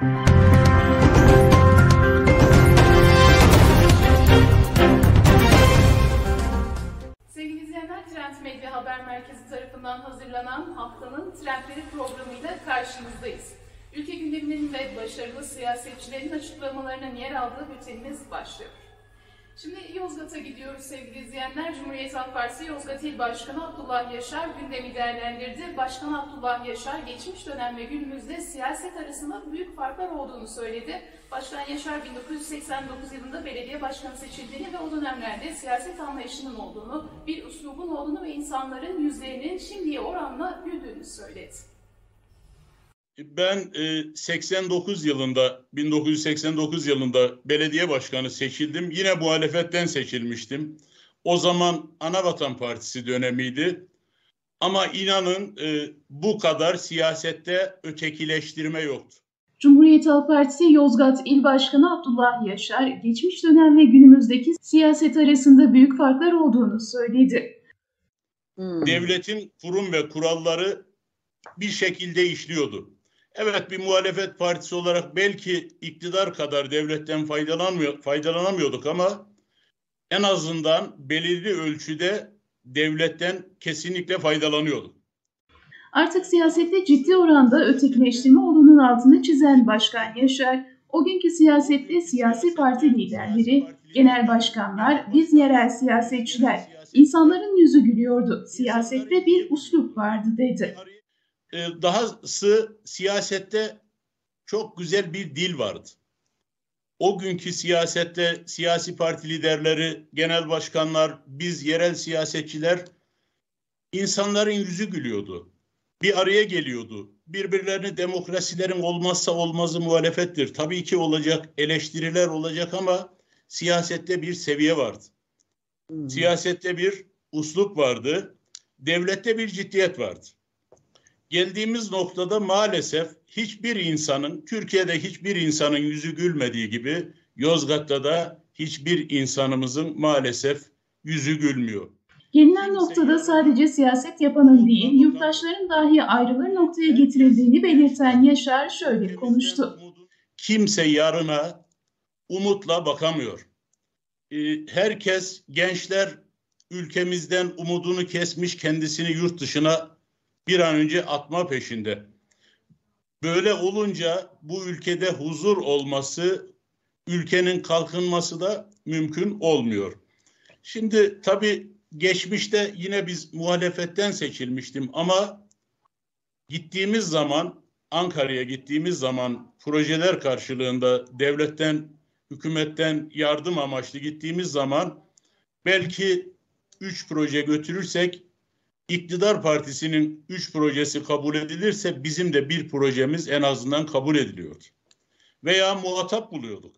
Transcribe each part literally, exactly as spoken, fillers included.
Sevgili izleyenler, Trend Medya Haber Merkezi tarafından hazırlanan haftanın trendleri programıyla karşınızdayız. Ülke gündeminin ve başarılı siyasetçilerin açıklamalarının yer aldığı bültenimiz başlıyor. Şimdi Yozgat'a gidiyoruz sevgili izleyenler. Cumhuriyet Halk Partisi Yozgat İl Başkanı Abdullah Yaşar gündemi değerlendirdi. Başkan Abdullah Yaşar geçmiş dönem ve günümüzde siyaset arasında büyük farklar olduğunu söyledi. Başkan Yaşar bin dokuz yüz seksen dokuz yılında belediye başkanı seçildiğini ve o dönemlerde siyaset anlayışının olduğunu, bir üslubun olduğunu ve insanların yüzlerinin şimdiye oranla büyüdüğünü söyledi. Ben seksen dokuz yılında, bin dokuz yüz seksen dokuz yılında belediye başkanı seçildim. Yine muhalefetten seçilmiştim. O zaman Anavatan Partisi dönemiydi. Ama inanın bu kadar siyasette ötekileştirme yoktu. Cumhuriyet Halk Partisi Yozgat İl Başkanı Abdullah Yaşar, geçmiş dönem ve günümüzdeki siyaset arasında büyük farklar olduğunu söyledi. Hmm. Devletin kurum ve kuralları bir şekilde işliyordu. Evet, bir muhalefet partisi olarak belki iktidar kadar devletten faydalanmıyor, faydalanamıyorduk ama en azından belirli ölçüde devletten kesinlikle faydalanıyorduk. Artık siyasette ciddi oranda ötekileştirme olduğunun altını çizen Başkan Yaşar, o günkü siyasette siyasi parti liderleri, genel başkanlar, biz yerel siyasetçiler, insanların yüzü gülüyordu, siyasette bir üslup vardı dedi. Dahası siyasette çok güzel bir dil vardı. O günkü siyasette siyasi parti liderleri, genel başkanlar, biz yerel siyasetçiler, insanların yüzü gülüyordu. Bir araya geliyordu. Birbirlerini, demokrasilerin olmazsa olmazı muhalefettir. Tabii ki olacak, eleştiriler olacak ama siyasette bir seviye vardı. Hmm. Siyasette bir üslup vardı. Devlette bir ciddiyet vardı. Geldiğimiz noktada maalesef hiçbir insanın, Türkiye'de hiçbir insanın yüzü gülmediği gibi Yozgat'ta da hiçbir insanımızın maalesef yüzü gülmüyor. Gelinen noktada sadece siyaset yapanın değil, yurttaşların dahi ayrılır noktaya getirildiğini belirten Yaşar şöyle konuştu. Kimse yarına umutla bakamıyor. Herkes, gençler ülkemizden umudunu kesmiş, kendisini yurt dışına bir an önce atma peşinde. Böyle olunca bu ülkede huzur olması, ülkenin kalkınması da mümkün olmuyor. Şimdi tabii geçmişte yine biz muhalefetten seçilmiştim ama gittiğimiz zaman, Ankara'ya gittiğimiz zaman projeler karşılığında devletten, hükümetten yardım amaçlı gittiğimiz zaman belki üç proje götürürsek, İktidar Partisi'nin üç projesi kabul edilirse bizim de bir projemiz en azından kabul ediliyordu. Veya muhatap buluyorduk.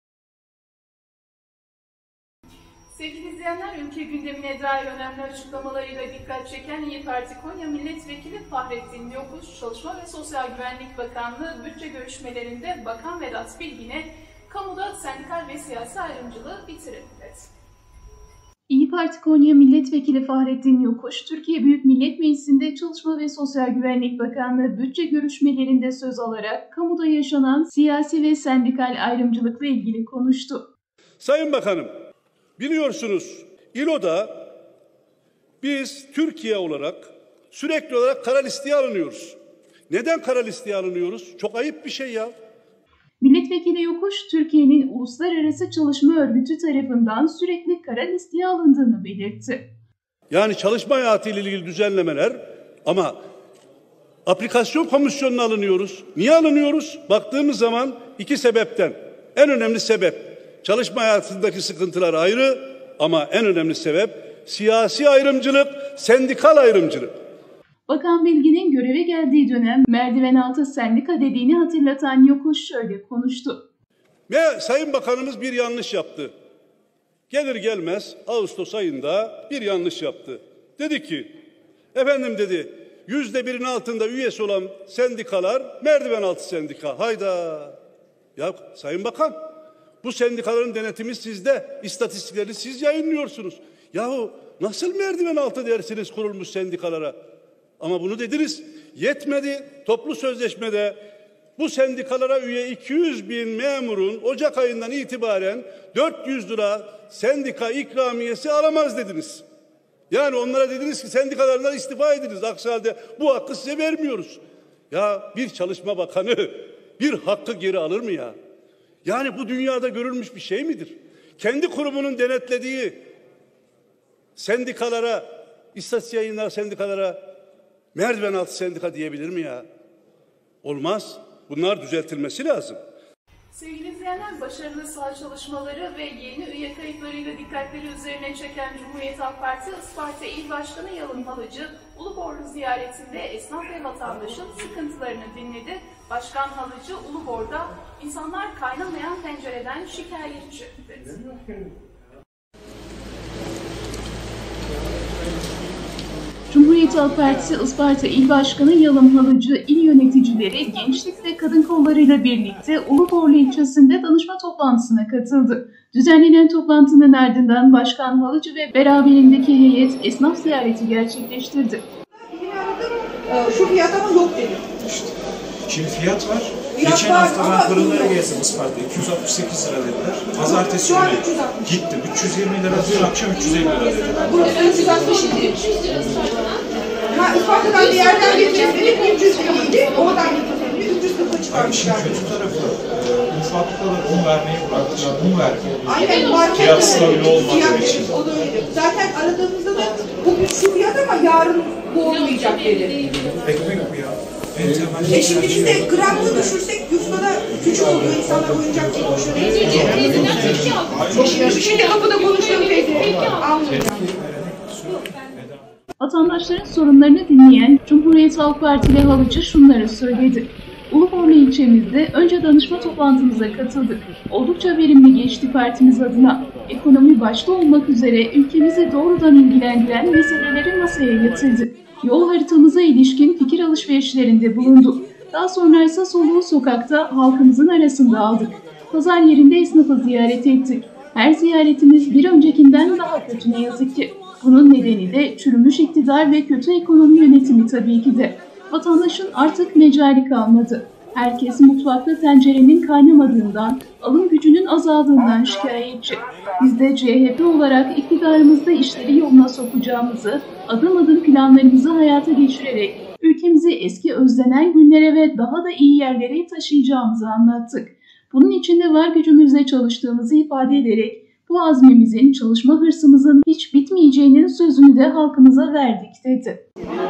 Sevgili izleyenler, ülke gündemine dair önemli açıklamalarıyla dikkat çeken İYİ Parti Konya Milletvekili Fahrettin Yokuş, Çalışma ve Sosyal Güvenlik Bakanlığı bütçe görüşmelerinde Bakan Vedat Bilgin'e kamuda sendikal ve siyasi ayrımcılığı bitirin dedi. İYİ Parti Konya Milletvekili Fahrettin Yokuş, Türkiye Büyük Millet Meclisi'nde Çalışma ve Sosyal Güvenlik Bakanlığı bütçe görüşmelerinde söz alarak kamuda yaşanan siyasi ve sendikal ayrımcılıkla ilgili konuştu. Sayın Bakanım, biliyorsunuz İ L O'da biz Türkiye olarak sürekli olarak kara listeye alınıyoruz. Neden kara listeye alınıyoruz? Çok ayıp bir şey ya. Milletvekili Yokuş, Türkiye'nin Uluslararası Çalışma Örgütü tarafından sürekli kara listeye alındığını belirtti. Yani çalışma hayatıyla ilgili düzenlemeler ama aplikasyon komisyonuna alınıyoruz. Niye alınıyoruz? Baktığımız zaman iki sebepten. En önemli sebep çalışma hayatındaki sıkıntılar ayrı ama en önemli sebep siyasi ayrımcılık, sendikal ayrımcılık. Bakan Bilgin'in göreve geldiği dönem merdiven altı sendika dediğini hatırlatan Yokuş şöyle konuştu. Ve Sayın Bakanımız bir yanlış yaptı. Gelir gelmez Ağustos ayında bir yanlış yaptı. Dedi ki, efendim dedi, yüzde birin altında üyesi olan sendikalar merdiven altı sendika. Hayda! Ya Sayın Bakan, bu sendikaların denetimi sizde, istatistiklerini siz yayınlıyorsunuz. Yahu nasıl merdiven altı dersiniz kurulmuş sendikalara? Ama bunu dediniz, yetmedi. Toplu sözleşmede Bu sendikalara üye iki yüz bin memurun Ocak ayından itibaren dört yüz lira sendika ikramiyesi alamaz dediniz. Yani onlara dediniz ki sendikalarından istifa ediniz. Aksi halde bu hakkı size vermiyoruz. Ya bir çalışma bakanı bir hakkı geri alır mı ya? Yani bu dünyada görülmüş bir şey midir? Kendi kurumunun denetlediği sendikalara, istatistik yayınlar sendikalara merdiven altı sendika diyebilir mi ya? Olmaz. Bunlar düzeltilmesi lazım. Sevgili izleyenler, başarılı saha çalışmaları ve yeni üye kayıtlarıyla dikkatleri üzerine çeken Cumhuriyet Halk Partisi Isparta İl Başkanı Yalın Halıcı, Uluborlu ziyaretinde esnaf ve vatandaşın sıkıntılarını dinledi. Başkan Halıcı, Ulubor'da insanlar kaynamayan tencereden şikayetçi dedi. Cumhuriyet Halk Partisi Isparta İl Başkanı Yalın Halıcı, il yöneticileri, gençlik ve kadın kollarıyla birlikte Uluborlu ilçesinde danışma toplantısına katıldı. Düzenlenen toplantının ardından Başkan Halıcı ve beraberindeki heyet esnaf ziyareti gerçekleştirdi. Şu fiyat ama yok dedi. İşte. Şimdi fiyat var. Fiyat Geçen var, hafta ben fırınlara yok. gezdim Isparta'da. iki yüz altmış sekiz lira dediler. Pazartesi günü gitti. üç yüz yirmi lira, dün akşam üç yüz elli lira dediler. Burası üç yüz altmış idi. Ha, Isparta'dan bir yerden getirdik, üç yüz liraydı. Oradan getirdik, üç yüz kırka Hayır, çıkarmışlar. işin kötü tarafı, e, un fabrikaları un vermeyi bıraktılar. Un vermiyor. Aynen, market Fiyat stabil olmadığı fiyat, için. evet, o da öyle. Zaten aradığımızda da bugün şu fiyat ama yarın bu olmayacak dedi. Ekmek bu ya. En temel E şimdi biz de gramını düşürsek yufkada küçük oluyor, insanlar oyuncak çekmişiyor. Şimdi, şimdi kapıda konuşuyor teyze. Almıyor. Vatandaşların sorunlarını dinleyen Cumhuriyet Halk Partili Halıcı şunları söyledi. Uluborlu ilçemizde önce danışma toplantımıza katıldık. Oldukça verimli geçti partimiz adına. Ekonomi başta olmak üzere ülkemizi doğrudan ilgilendiren meseleleri masaya yatırdık. Yol haritamıza ilişkin fikir alışverişlerinde bulunduk. Daha sonra ise soluğu sokakta halkımızın arasında aldık. Pazar yerinde esnafı ziyaret ettik. Her ziyaretimiz bir öncekinden daha kötü ne yazık ki. Bunun nedeni de çürümüş iktidar ve kötü ekonomi yönetimi tabii ki de. Vatandaşın artık mecali kalmadı. Herkes mutfakta tencerenin kaynamadığından, alım gücünün azaldığından şikayetçi. Biz de C H P olarak iktidarımızda işleri yoluna sokacağımızı, adım adım planlarımızı hayata geçirerek ülkemizi eski özlenen günlere ve daha da iyi yerlere taşıyacağımızı anlattık. Bunun için de var gücümüzle çalıştığımızı ifade ederek bu azmimizin, çalışma hırsımızın hiç bitmeyeceğinin sözünü de halkımıza verdik dedi.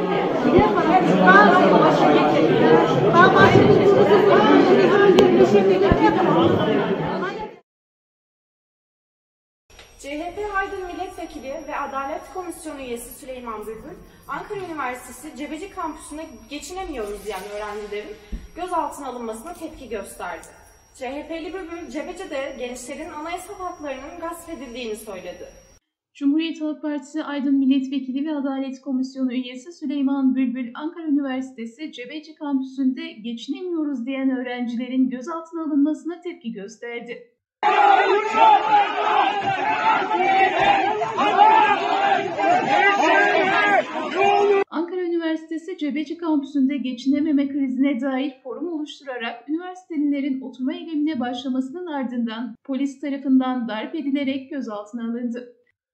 C H P Aydın Milletvekili ve Adalet Komisyonu üyesi Süleyman Bülbül, Ankara Üniversitesi Cebeci Kampüsü'ne geçinemiyoruz diyen öğrencilerin gözaltına alınmasına tepki gösterdi. C H P'li Bülbül, Cebeci'de gençlerin anayasal haklarının gasp edildiğini söyledi. Cumhuriyet Halk Partisi Aydın Milletvekili ve Adalet Komisyonu üyesi Süleyman Bülbül, Ankara Üniversitesi Cebeci Kampüsü'nde geçinemiyoruz diyen öğrencilerin gözaltına alınmasına tepki gösterdi. Ankara Üniversitesi Cebeci Kampüsü'nde geçinememe krizine dair forum oluşturarak üniversitelilerin oturma eylemine başlamasının ardından polis tarafından darp edilerek gözaltına alındı.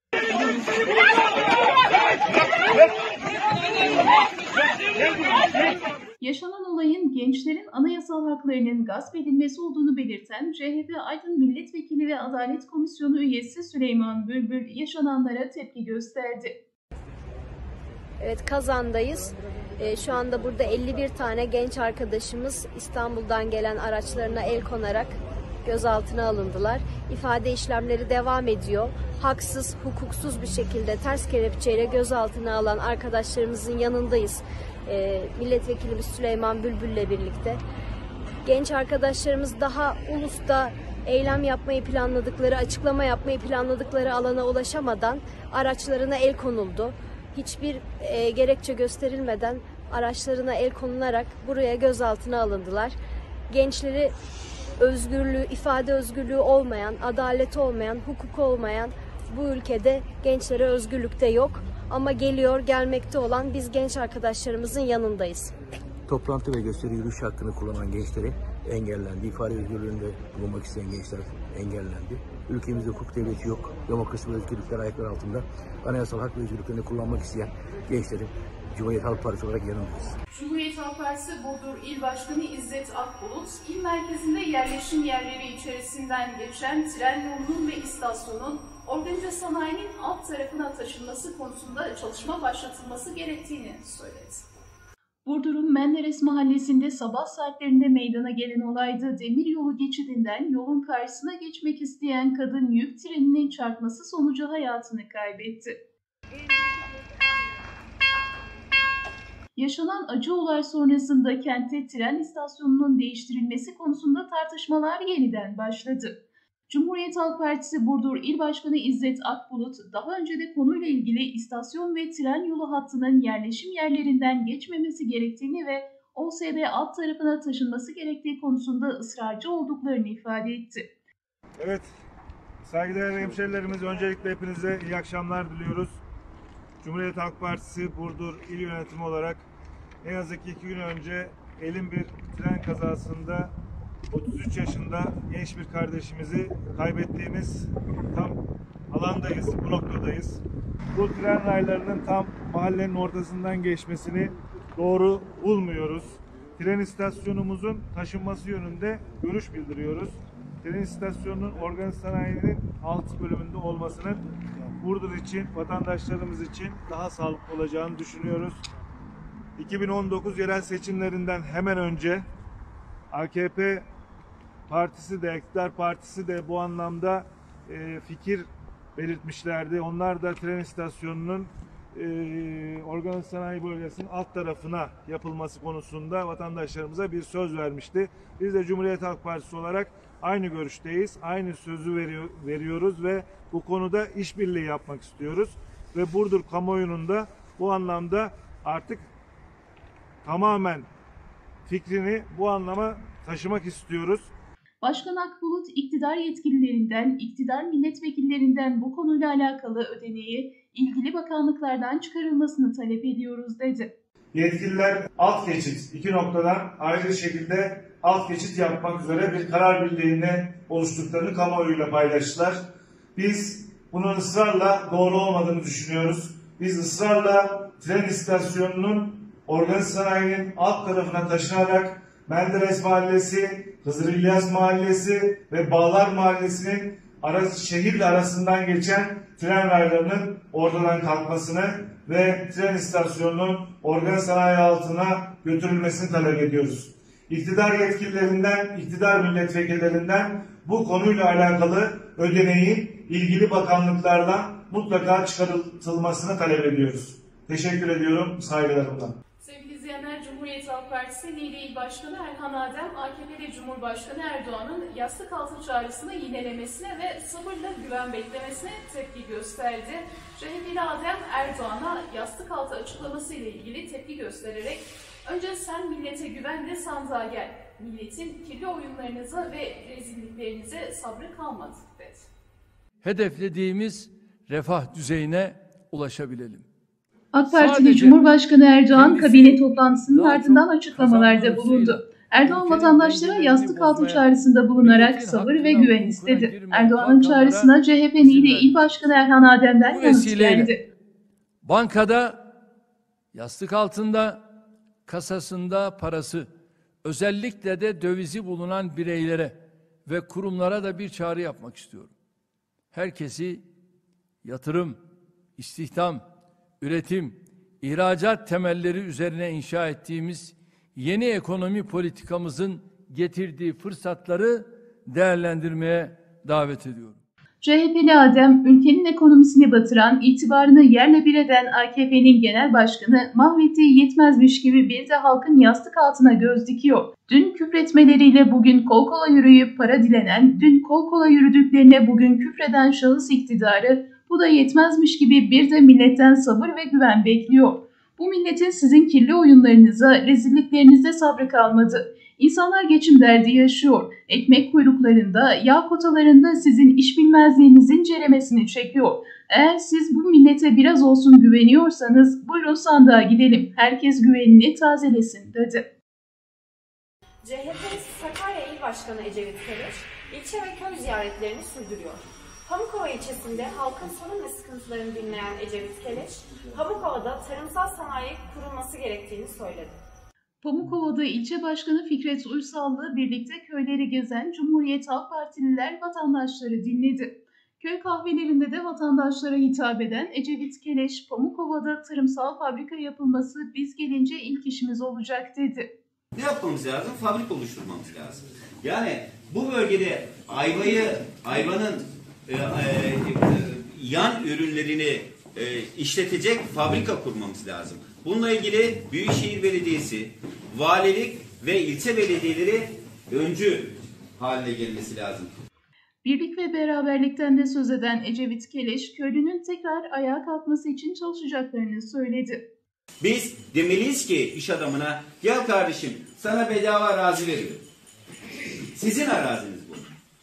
Yaşanan olayın gençlerin anayasal haklarının gasp edilmesi olduğunu belirten C H P Aydın Milletvekili ve Adalet Komisyonu üyesi Süleyman Bülbül yaşananlara tepki gösterdi. Evet, Kazan'dayız. Ee, şu anda burada elli bir tane genç arkadaşımız İstanbul'dan gelen araçlarına el konarak gözaltına alındılar. İfade işlemleri devam ediyor. Haksız, hukuksuz bir şekilde ters kelepçeyle gözaltına alan arkadaşlarımızın yanındayız. Ee, Milletvekilimiz Süleyman Bülbül'le birlikte. Genç arkadaşlarımız daha ulusta eylem yapmayı planladıkları, açıklama yapmayı planladıkları alana ulaşamadan araçlarına el konuldu. Hiçbir e, gerekçe gösterilmeden araçlarına el konularak buraya gözaltına alındılar. Gençleri özgürlüğü, ifade özgürlüğü olmayan, adalet olmayan, hukuk olmayan bu ülkede gençlere özgürlükte yok. Ama geliyor, gelmekte olan biz genç arkadaşlarımızın yanındayız. Toplantı ve gösteri yürüyüş hakkını kullanan gençleri engellendi. İfade özgürlüğünde bulunmak isteyen gençler engellendi. Ülkemizde hukuk devleti yok. Demokrasi ve özgürlükler ayaklar altında. Anayasal hak ve özgürlüklerini kullanmak isteyen gençlerin Cumhuriyet Halk Partisi olarak yanındayız. Cumhuriyet Halk Partisi Burdur İl Başkanı İzzet Akbulut, il merkezinde yerleşim yerleri içerisinden geçen tren yolunun ve istasyonun organize sanayinin alt tarafına taşınması konusunda çalışma başlatılması gerektiğini söyledi. Burdur'un Menderes mahallesinde sabah saatlerinde meydana gelen olayda demiryolu geçidinden yolun karşısına geçmek isteyen kadın yük treninin çarpması sonucu hayatını kaybetti. Yaşanan acı olay sonrasında kentte tren istasyonunun değiştirilmesi konusunda tartışmalar yeniden başladı. Cumhuriyet Halk Partisi Burdur İl Başkanı İzzet Akbulut, daha önce de konuyla ilgili istasyon ve tren yolu hattının yerleşim yerlerinden geçmemesi gerektiğini ve O S B alt tarafına taşınması gerektiği konusunda ısrarcı olduklarını ifade etti. Evet, saygıdeğer hemşehrilerimiz, öncelikle hepinize iyi akşamlar diliyoruz. Cumhuriyet Halk Partisi Burdur İl Yönetimi olarak ne yazık ki iki gün önce elin bir tren kazasında otuz üç yaşında genç bir kardeşimizi kaybettiğimiz tam alandayız, bu noktadayız. Bu tren raylarının tam mahallenin ortasından geçmesini doğru bulmuyoruz. Tren istasyonumuzun taşınması yönünde görüş bildiriyoruz. Tren istasyonunun organize sanayinin alt bölümünde olmasının Burdur için, vatandaşlarımız için daha sağlıklı olacağını düşünüyoruz. iki bin on dokuz yerel seçimlerinden hemen önce A K P partisi de, iktidar partisi de bu anlamda e, fikir belirtmişlerdi. Onlar da tren istasyonunun e, organize sanayi bölgesinin alt tarafına yapılması konusunda vatandaşlarımıza bir söz vermişti. Biz de Cumhuriyet Halk Partisi olarak aynı görüşteyiz. Aynı sözü veriyor, veriyoruz ve bu konuda işbirliği yapmak istiyoruz. Ve Burdur kamuoyunun da bu anlamda artık tamamen fikrini bu anlama taşımak istiyoruz. Başkan Akbulut, iktidar yetkililerinden, iktidar milletvekillerinden bu konuyla alakalı ödeneği ilgili bakanlıklardan çıkarılmasını talep ediyoruz dedi. Yetkililer alt geçit iki noktadan ayrı şekilde alt geçit yapmak üzere bir karar birliğini oluşturduklarını kamuoyuyla paylaştılar. Biz bunun ısrarla doğru olmadığını düşünüyoruz. Biz ısrarla tren istasyonunun organize sanayinin alt tarafına taşınarak Menderes Mahallesi, Hızır İlyas Mahallesi ve Bağlar Mahallesi'nin arası, şehirle arasından geçen tren raylarının ortadan kalkmasını ve tren istasyonunun organize sanayi altına götürülmesini talep ediyoruz. İktidar yetkililerinden, iktidar milletvekillerinden bu konuyla alakalı ödeneğin ilgili bakanlıklardan mutlaka çıkartılmasını talep ediyoruz. Teşekkür ediyorum, saygılarımla. Sevgili izleyenler, Cumhuriyet Halk Partisi Niğde İl Başkanı Erhan Adem, A K P'li Cumhurbaşkanı Erdoğan'ın yastık altı çağrısını yinelemesine ve sabırla güven beklemesine tepki gösterdi. C H P'li Adem, Erdoğan'a yastık altı açıklaması ile ilgili tepki göstererek "Önce sen millete güven de sandığa gel. Milletin kirli oyunlarınıza ve rezilliklerinize sabrı kalmadı" dedi. Hedeflediğimiz refah düzeyine ulaşabilelim. AK Partili Cumhurbaşkanı Erdoğan kabine toplantısının ardından açıklamalarda bulundu. Erdoğan vatandaşlara yastık altı çağrısında bulunarak sabır ve güven istedi. Erdoğan'ın çağrısına C H P Niğde İl Başkanı Erhan Adem'den yanıt geldi. Bankada, yastık altında, kasasında parası, özellikle de dövizi bulunan bireylere ve kurumlara da bir çağrı yapmak istiyorum. Herkesi yatırım, istihdam, üretim, ihracat temelleri üzerine inşa ettiğimiz yeni ekonomi politikamızın getirdiği fırsatları değerlendirmeye davet ediyorum. C H P'li Adem, ülkenin ekonomisini batıran, itibarını yerle bir eden A K P'nin genel başkanı mahvettiği yetmezmiş gibi bir de halkın yastık altına göz dikiyor. Dün küfretmeleriyle bugün kol kola yürüyüp para dilenen, dün kol kola yürüdüklerine bugün küfreden şahıs iktidarı, bu da yetmezmiş gibi bir de milletten sabır ve güven bekliyor. Bu milletin sizin kirli oyunlarınıza, rezilliklerinize sabrı kalmadı. İnsanlar geçim derdi yaşıyor. Ekmek kuyruklarında, yağ kotalarında sizin iş bilmezliğinizin ceremesini çekiyor. Eğer siz bu millete biraz olsun güveniyorsanız buyurun sandığa gidelim. Herkes güvenini tazelesin dedi. C H P Sakarya Başkanı Ecevit Keleş, ilçe ve köy ziyaretlerini sürdürüyor. Pamukova ilçesinde halkın sorun ve sıkıntılarını dinleyen Ecevit Keleş, Pamukova'da tarımsal sanayi kurulması gerektiğini söyledi. Pamukova'da ilçe başkanı Fikret Uysal'la birlikte köyleri gezen Cumhuriyet Halk Partililer vatandaşları dinledi. Köy kahvelerinde de vatandaşlara hitap eden Ecevit Keleş, Pamukova'da tarımsal fabrika yapılması biz gelince ilk işimiz olacak dedi. Ne yapmamız lazım? Fabrika oluşturmamız lazım. Yani bu bölgede ayvayı, ayvanın e, e, yan ürünlerini e, işletecek fabrika kurmamız lazım. Bununla ilgili Büyükşehir Belediyesi, valilik ve ilçe belediyeleri öncü haline gelmesi lazım. Birlik ve beraberlikten de söz eden Ecevit Keleş, köylünün tekrar ayağa kalkması için çalışacaklarını söyledi. Biz demeliyiz ki iş adamına, gel kardeşim sana bedava arazi veriyorum. Sizin araziniz bu.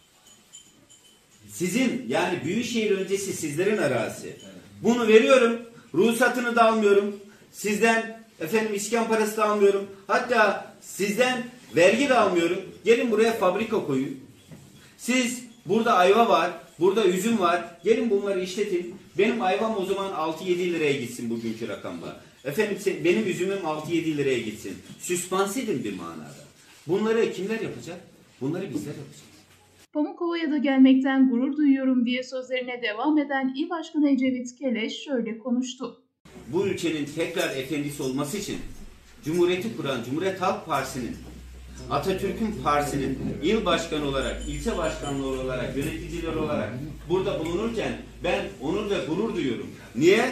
Sizin, yani Büyükşehir öncesi sizlerin arazisi. Bunu veriyorum, ruhsatını da almıyorum. Sizden efendim iskan parası da almıyorum. Hatta sizden vergi de almıyorum. Gelin buraya fabrika koyun. Siz burada ayva var, burada üzüm var. Gelin bunları işletin. Benim ayvam o zaman altı yedi liraya gitsin bugünkü rakamla. Efendim benim üzümüm altı yedi liraya gitsin. Süspans edin bir manada. Bunları kimler yapacak? Bunları bizler yapacağız. Pamukova'ya da gelmekten gurur duyuyorum diye sözlerine devam eden İl Başkanı Ecevit Keleş şöyle konuştu. Bu ülkenin tekrar efendisi olması için Cumhuriyeti kuran Cumhuriyet Halk Partisi'nin, Atatürk'ün partisinin il başkanı olarak, ilçe başkanlığı olarak, yöneticiler olarak burada bulunurken ben onur ve gurur duyuyorum. Niye?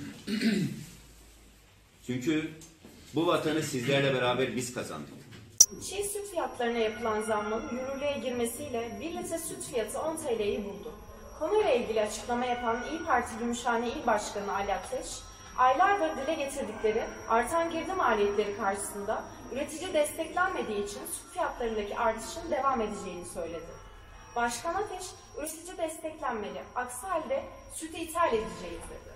Çünkü bu vatanı sizlerle beraber biz kazandık. Çiğ süt fiyatlarına yapılan zammın yürürlüğe girmesiyle bir litre süt fiyatı on T L'yi buldu. Konuyla ilgili açıklama yapan İYİ Parti Gümüşhane İl Başkanı Ali Ateş, aylardır dile getirdikleri artan girdi maliyetleri karşısında üretici desteklenmediği için süt fiyatlarındaki artışın devam edeceğini söyledi. Başkan Ateş, üretici desteklenmeli, aksi halde sütü ithal edeceğiz dedi.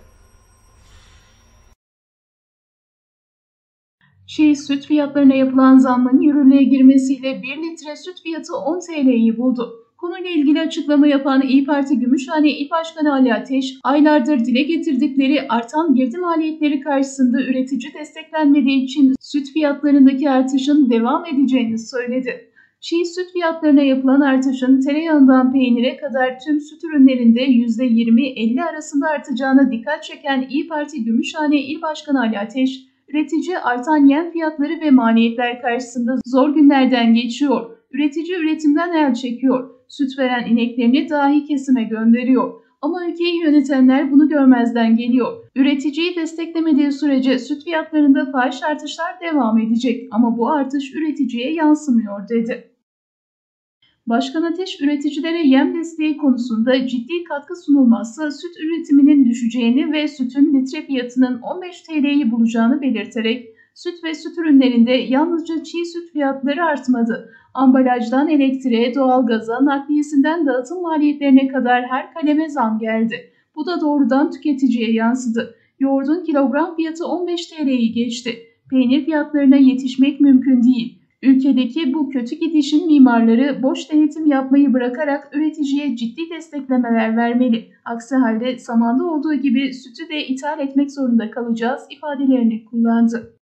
Çiğ süt fiyatlarına yapılan zammın yürürlüğe girmesiyle bir litre süt fiyatı on T L'yi buldu. Konuyla ilgili açıklama yapan İYİ Parti Gümüşhane İl Başkanı Ali Ateş, aylardır dile getirdikleri artan girdi maliyetleri karşısında üretici desteklenmediği için süt fiyatlarındaki artışın devam edeceğini söyledi. Çiğ süt fiyatlarına yapılan artışın tereyağından peynire kadar tüm süt ürünlerinde yüzde yirmi elli arasında artacağına dikkat çeken İYİ Parti Gümüşhane İl Başkanı Ali Ateş, üretici artan yem fiyatları ve maliyetler karşısında zor günlerden geçiyor. Üretici üretimden el çekiyor. Süt veren ineklerini dahi kesime gönderiyor. Ama ülkeyi yönetenler bunu görmezden geliyor. Üreticiyi desteklemediği sürece süt fiyatlarında fahiş artışlar devam edecek ama bu artış üreticiye yansımıyor dedi. Başkan Ateş, üreticilere yem desteği konusunda ciddi katkı sunulmazsa süt üretiminin düşeceğini ve sütün litre fiyatının on beş T L'yi bulacağını belirterek, süt ve süt ürünlerinde yalnızca çiğ süt fiyatları artmadı. Ambalajdan elektriğe, doğalgaza, nakliyesinden dağıtım maliyetlerine kadar her kaleme zam geldi. Bu da doğrudan tüketiciye yansıdı. Yoğurdun kilogram fiyatı on beş T L'yi geçti. Peynir fiyatlarına yetişmek mümkün değil. Ülkedeki bu kötü gidişin mimarları boş denetim yapmayı bırakarak üreticiye ciddi desteklemeler vermeli. Aksi halde zamanda olduğu gibi sütü de ithal etmek zorunda kalacağız ifadelerini kullandı.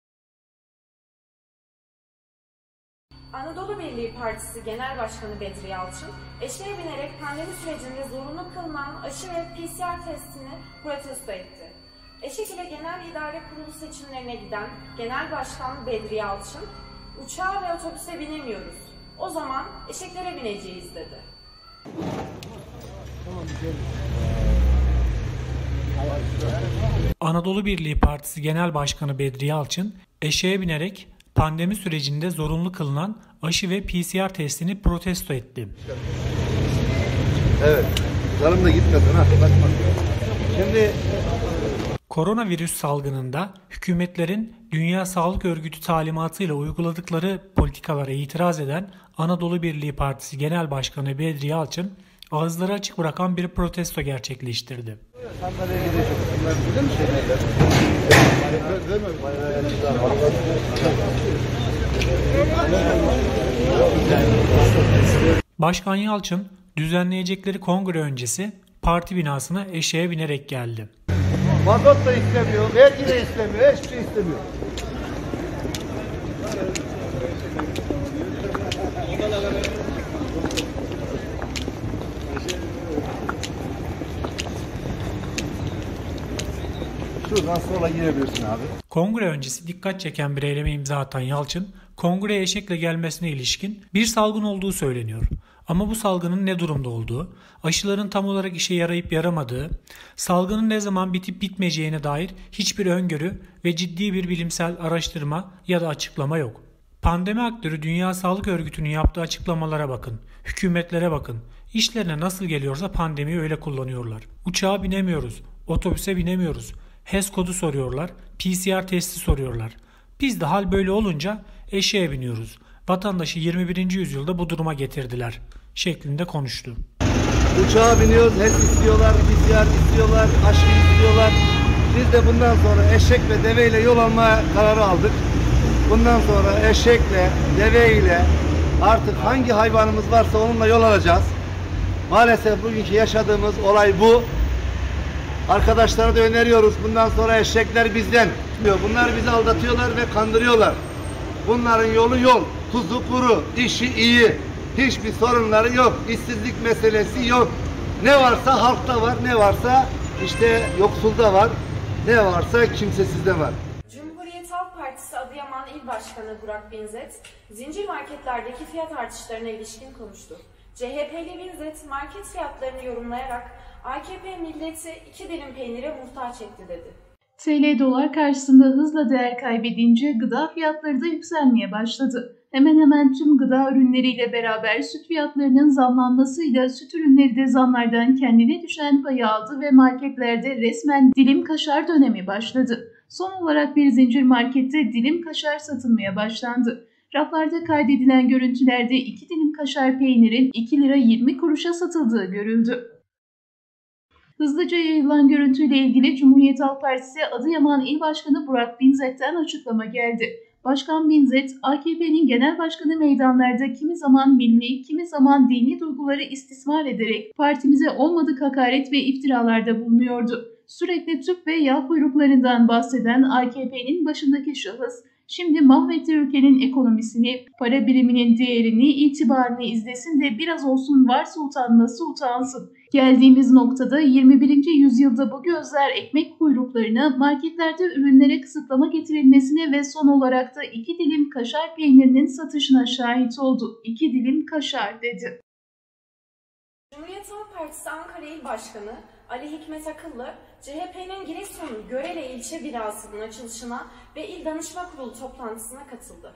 Anadolu Birliği Partisi Genel Başkanı Bedri Yalçın, eşeğe binerek pandemi sürecinde zorunlu kılınan aşı ve P C R testini protesto etti. Eşek ile Genel İdare Kurulu seçimlerine giden Genel Başkan Bedri Yalçın, uçağa ve otobüse binemiyoruz. O zaman eşeklere bineceğiz dedi. Anadolu Birliği Partisi Genel Başkanı Bedri Yalçın, eşeğe binerek pandemi sürecinde zorunlu kılınan aşı ve P C R testini protesto etti. Evet, canım da gitmesin ha. Şimdi koronavirüs salgınında hükümetlerin Dünya Sağlık Örgütü talimatıyla uyguladıkları politikalara itiraz eden Anadolu Birliği Partisi Genel Başkanı Bedri Yalçın, ağızları açık bırakan bir protesto gerçekleştirdi. Sandalyeye gidecek. Bunlar bilir mi şeyler? Değil mi? Başkan Yalçın düzenleyecekleri kongre öncesi parti binasına eşeğe binerek geldi. Mazot da istemiyor, vergi de istemiyor, hiçbir şey istemiyor. Şuradan sola girebilirsin abi. Kongre öncesi dikkat çeken bir eyleme imza atan Yalçın, kongreye eşekle gelmesine ilişkin bir salgın olduğu söyleniyor. Ama bu salgının ne durumda olduğu, aşıların tam olarak işe yarayıp yaramadığı, salgının ne zaman bitip bitmeyeceğine dair hiçbir öngörü ve ciddi bir bilimsel araştırma ya da açıklama yok. Pandemi aktörü Dünya Sağlık Örgütü'nün yaptığı açıklamalara bakın, hükümetlere bakın. İşlerine nasıl geliyorsa pandemiyi öyle kullanıyorlar. Uçağa binemiyoruz, otobüse binemiyoruz. H E S kodu soruyorlar, P C R testi soruyorlar. Biz de hal böyle olunca eşeğe biniyoruz. Vatandaşı yirmi birinci yüzyılda bu duruma getirdiler şeklinde konuştu. Uçağa biniyoruz, H E S istiyorlar, P C R istiyorlar, aşı istiyorlar. Biz de bundan sonra eşek ve deveyle yol alma kararı aldık. Bundan sonra eşekle, deveyle artık hangi hayvanımız varsa onunla yol alacağız. Maalesef bugünkü yaşadığımız olay bu. Arkadaşlara da öneriyoruz. Bundan sonra eşekler bizden. Bunlar bizi aldatıyorlar ve kandırıyorlar. Bunların yolu yol. Tuzu kuru, işi iyi. Hiçbir sorunları yok. İşsizlik meselesi yok. Ne varsa halkta var, ne varsa işte yoksulda var. Ne varsa kimsesizde var. Cumhuriyet Halk Partisi Adıyaman İl Başkanı Burak Binzet, zincir marketlerdeki fiyat artışlarına ilişkin konuştu. C H P'li Binzet, market fiyatlarını yorumlayarak A K P milleti iki dilim peynire muhtaç etti dedi. T L dolar karşısında hızla değer kaybedince gıda fiyatları da yükselmeye başladı. Hemen hemen tüm gıda ürünleriyle beraber süt fiyatlarının zamlanmasıyla süt ürünleri de zamlardan kendine düşen payı aldı ve marketlerde resmen dilim kaşar dönemi başladı. Son olarak bir zincir markette dilim kaşar satılmaya başlandı. Raflarda kaydedilen görüntülerde iki dilim kaşar peynirin iki lira yirmi kuruşa satıldığı görüldü. Hızlıca yayılan görüntüyle ilgili Cumhuriyet Halk Partisi Adıyaman İl Başkanı Burak Binzet'ten açıklama geldi. Başkan Binzet, A K P'nin genel başkanı meydanlarda kimi zaman milli, kimi zaman dini duyguları istismar ederek partimize olmadık hakaret ve iftiralarda bulunuyordu. Sürekli tüp ve yağ kuyruklarından bahseden A K P'nin başındaki şahıs, şimdi mahvetti ülkenin ekonomisini, para biriminin değerini, itibarını izlesin de biraz olsun varsa utanması utansın. Geldiğimiz noktada yirmi birinci yüzyılda bu gözler ekmek kuyruklarına, marketlerde ürünlere kısıtlama getirilmesine ve son olarak da iki dilim kaşar peynirinin satışına şahit oldu. İki dilim kaşar dedi. Cumhuriyet Halk Partisi Ankara İl Başkanı Ali Hikmet Akıllı, C H P'nin Giresun Görele ilçe binasının açılışına ve İl Danışma Kurulu toplantısına katıldı.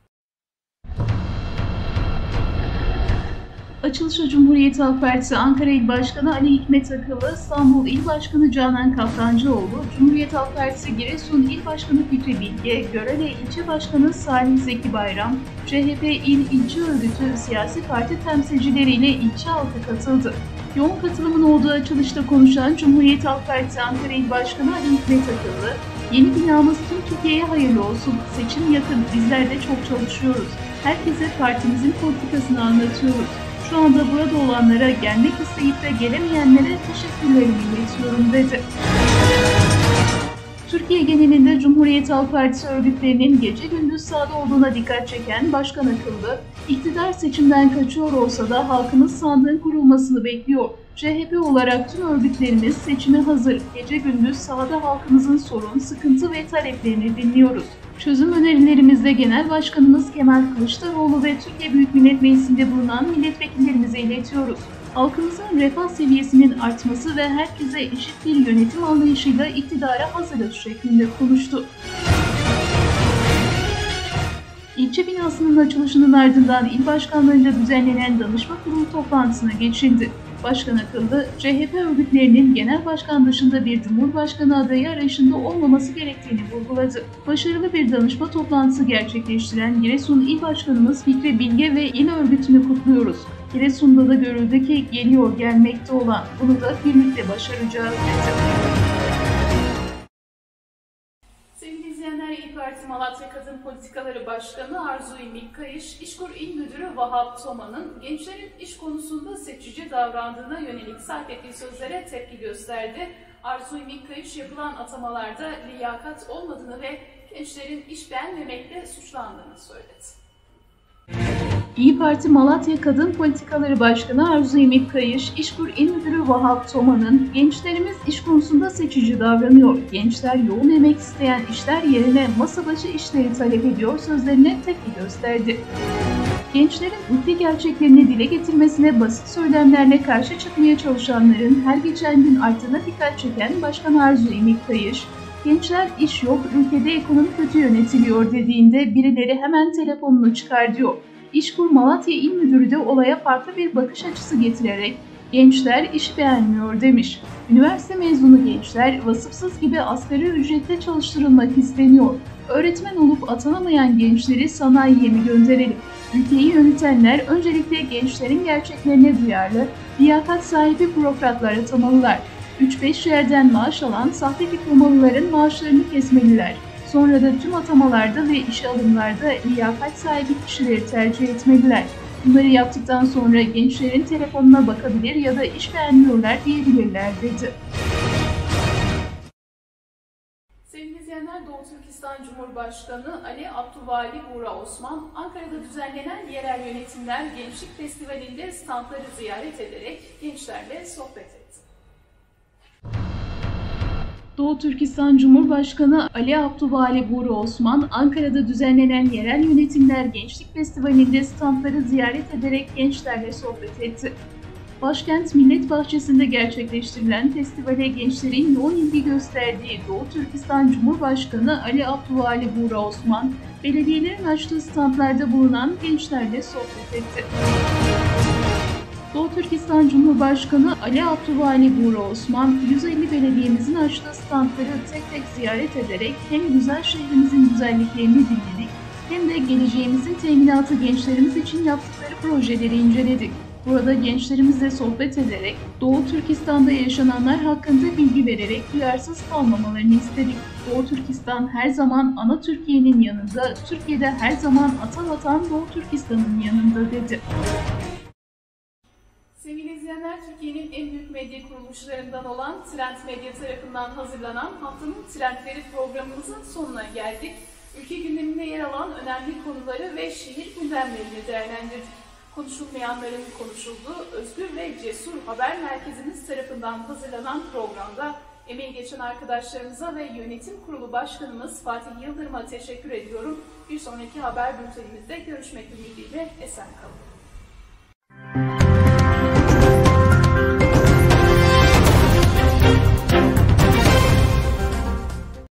Açılışa Cumhuriyet Halk Partisi Ankara İl Başkanı Ali Hikmet Akıllı, İstanbul İl Başkanı Canan Kaftancıoğlu, Cumhuriyet Halk Partisi Giresun İl Başkanı Fikri Bilge, Görele İlçe Başkanı Salih Zeki Bayram, C H P İl İlçe Örgütü siyasi parti temsilcileriyle ilçe halkı katıldı. Yoğun katılımın olduğu açılışta konuşan Cumhuriyet Halk Partisi Ankara İl Başkanı Ali Hikmet Akıllı, "Yeni binamız tüm Türkiye'ye hayırlı olsun. Seçim yakın. Bizler de çok çalışıyoruz. Herkese partimizin politikasını anlatıyoruz. Şu anda burada olanlara, gelmek isteyip de gelemeyenlere teşekkürlerimi iletiyorum" dedi. Türkiye genelinde Cumhuriyet Halk Partisi örgütlerinin gece gündüz sahada olduğuna dikkat çeken Başkan Akıllı, iktidar seçimden kaçıyor olsa da halkımız sandığın kurulmasını bekliyor. C H P olarak tüm örgütlerimiz seçime hazır. Gece gündüz sahada halkımızın sorun, sıkıntı ve taleplerini dinliyoruz. Çözüm önerilerimizde Genel Başkanımız Kemal Kılıçdaroğlu ve Türkiye Büyük Millet Meclisi'nde bulunan milletvekillerimize iletiyoruz. Halkımızın refah seviyesinin artması ve herkese eşit bir yönetim anlayışıyla iktidara hazırız şeklinde konuştu. İlçe binasının açılışının ardından il başkanlığınca düzenlenen danışma kurulu toplantısına geçildi. Başkan Akıllı, C H P örgütlerinin genel başkan dışında bir cumhurbaşkanı adayı arayışında olmaması gerektiğini vurguladı. Başarılı bir danışma toplantısı gerçekleştiren Giresun İl Başkanımız Fikri Bilge ve il örgütünü kutluyoruz. Giresun'da da görüldü ki geliyor, gelmekte olan, bunu da birlikte başaracağız dedi. Sevgili izleyenler, İYİ Parti Parti Malatya Kadın Politikaları Başkanı Arzu İmik Kayış, İşkur İl Müdürü Vahap Toma'nın gençlerin iş konusunda seçici davrandığına yönelik sarf ettiği sözlere tepki gösterdi. Arzu İmik Kayış yapılan atamalarda liyakat olmadığını ve gençlerin iş beğenmemekle suçlandığını söyledi. İyi Parti Malatya Kadın Politikaları Başkanı Arzu İmik Kayış, İşkur İl Müdürü Vahap Toma'nın "Gençlerimiz iş konusunda seçici davranıyor. Gençler yoğun emek isteyen işler yerine masa başı işleri talep ediyor" sözlerine tepki gösterdi. Gençlerin ülke gerçeklerini dile getirmesine basit söylemlerle karşı çıkmaya çalışanların her geçen gün arttığına dikkat çeken Başkan Arzu İmik Kayış, "Gençler iş yok, ülkede ekonomi kötü yönetiliyor" dediğinde birileri hemen telefonunu çıkar diyor. İşkur Malatya İl Müdürü de olaya farklı bir bakış açısı getirerek "Gençler iş beğenmiyor" demiş. Üniversite mezunu gençler vasıfsız gibi asgari ücretle çalıştırılmak isteniyor. Öğretmen olup atanamayan gençleri sanayiye mi gönderelim? Ülkeyi yönetenler öncelikle gençlerin gerçeklerine duyarlı, liyakat sahibi bürokratlar atamalılar. üç beş yerden maaş alan sahte diplomalıların maaşlarını kesmeliler. Sonra da tüm atamalarda ve işe alımlarda liyakat sahibi kişileri tercih etmeliler. Bunları yaptıktan sonra gençlerin telefonuna bakabilir ya da iş beğenmiyorlar diyebilirler dedi. Sevgili izleyenler, Doğu Türkistan Cumhurbaşkanı Ali Abdülvali Buğra Osman, Ankara'da düzenlenen Yerel Yönetimler Gençlik Festivali'nde standları ziyaret ederek gençlerle sohbet etti. Doğu Türkistan Cumhurbaşkanı Ali Abdülvali Buğra Osman, Ankara'da düzenlenen Yerel Yönetimler Gençlik Festivali'nde standları ziyaret ederek gençlerle sohbet etti. Başkent Millet Bahçesi'nde gerçekleştirilen festivale gençlerin yoğun ilgi gösterdiği Doğu Türkistan Cumhurbaşkanı Ali Abdülvali Buğra Osman, belediyelerin açtığı standlarda bulunan gençlerle sohbet etti. Doğu Türkistan Cumhurbaşkanı Ali Abdülvali Buğra Osman, yüz elli belediyemizin açtığı standları tek tek ziyaret ederek hem güzel şehrimizin güzelliklerini dinledik, hem de geleceğimizin teminatı gençlerimiz için yaptıkları projeleri inceledik. Burada gençlerimizle sohbet ederek Doğu Türkistan'da yaşananlar hakkında bilgi vererek duyarsız kalmamalarını istedik. Doğu Türkistan her zaman ana Türkiye'nin yanında, Türkiye'de her zaman ata vatan Doğu Türkistan'ın yanında dedi. Sevgili izleyenler, Türkiye'nin en büyük medya kuruluşlarından olan Trend Medya tarafından hazırlanan haftanın Trendleri programımızın sonuna geldik. Ülke gündeminde yer alan önemli konuları ve şehir gündemlerini değerlendirdik. Konuşulmayanların konuşulduğu Özgür ve Cesur Haber Merkezimiz tarafından hazırlanan programda emeği geçen arkadaşlarımıza ve Yönetim Kurulu Başkanımız Fatih Yıldırım'a teşekkür ediyorum. Bir sonraki haber bültenimizde görüşmek ümidiyle esen kalın.